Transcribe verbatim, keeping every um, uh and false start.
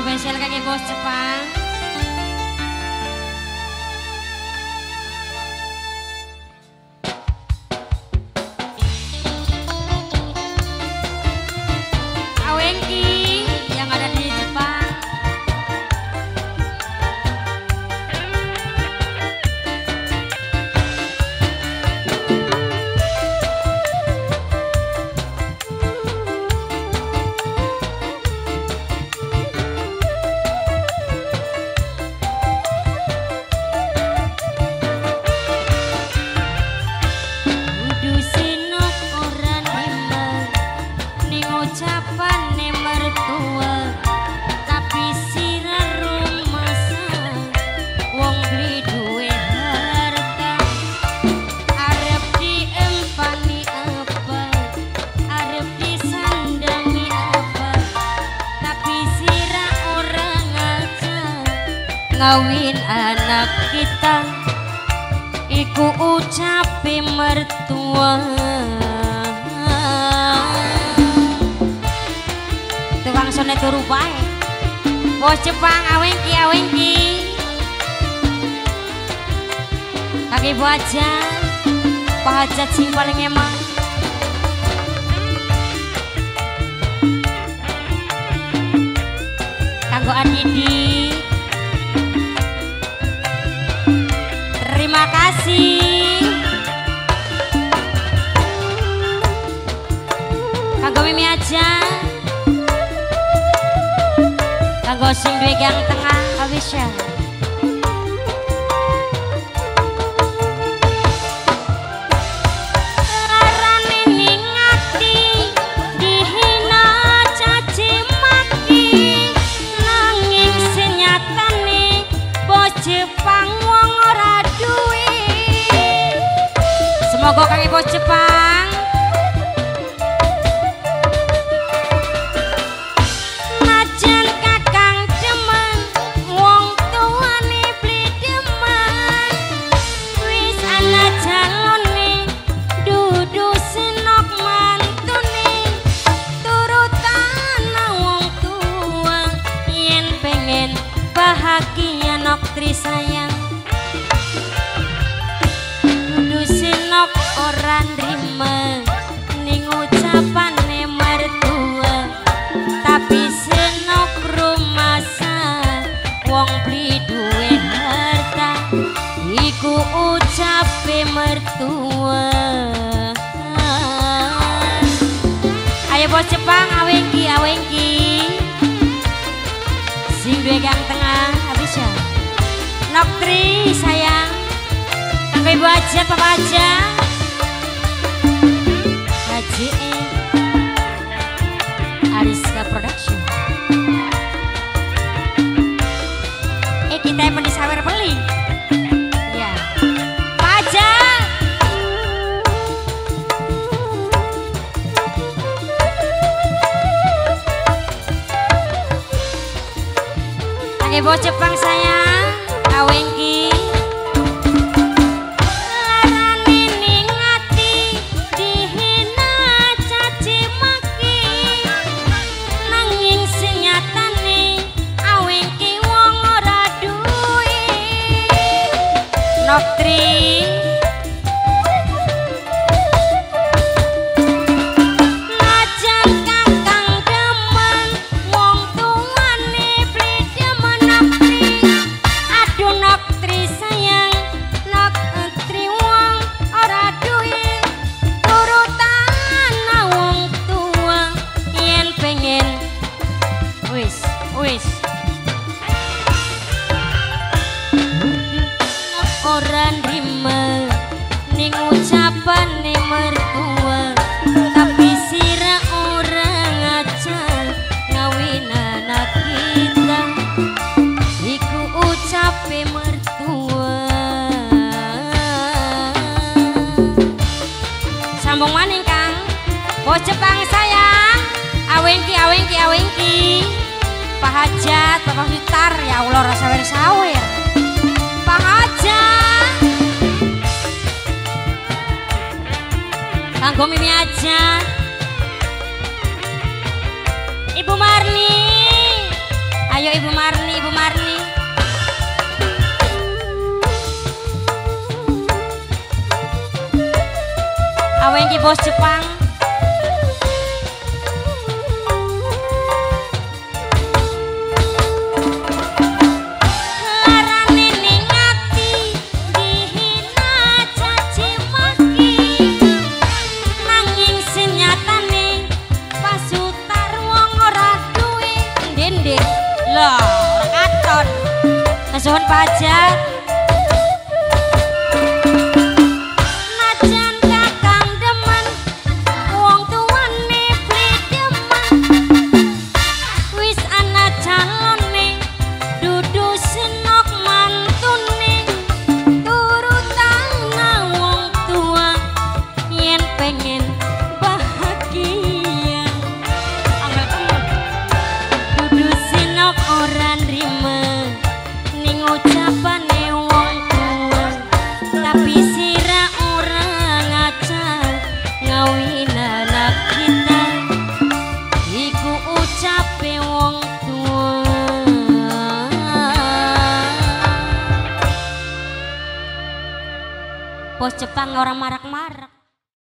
Spesial kaki bos Jepang. Awengki yang ada di Jepang. Ngawin anak kita iku ucape mertua. Tukang sone turu bae bos Jepang. Awengki awengki kaki baja pahajat sing paling emang. Kanggo adidi terima kasih. Kanggo Mimi aja, kanggo sing duwe gang tengah awis ya. Larane ning ati dihina caci maki, nanging senyatane bos Jepang wong ora duwe. Semoga kang bos Jepang najan kakang demen wong tuane beli demen, wis ana jalone dudu senok mantune, turutan wong tua yen pengen bahagia nok tri sayang. Senok ora nrima ning ucapane mertua, tapi senok rumasa wong beli duwe harta iku ucape mertua. Ayo bos Jepang awengki awengki sing duwe gang tengah habis ya. Noktri sayang ibu aja, papa aja, Haji Ariska Production. Eh kita yang mendisawer beli, ya, Pak aja. Oke bos Jepang sayang, awengki. Noktri najan kakang demen wong tuane beli demen. Noktri aduh noktri sayang, noktri wong ora duwe, turutan wong tua yen pengen wis wis ora nrima ning ucapane mertua, tapi sira ora ngajak ngawin anak kita iku ucape mertua. Sambung maning Kang bos Jepang sayang, awengki awengki awengki Pak Hajat Bapak Sutar, ya Allah rasa sawer Pak Hajat kanggo Mimi aja, Ibu Marni, ayo Ibu bos Jepang. Larane ning ati dihina caci maki, nanging senyatane pasutar wong ora duwe ndendek. Lah, ora katon. Kesuwun pajak. Bos Jepang orang marak-marak.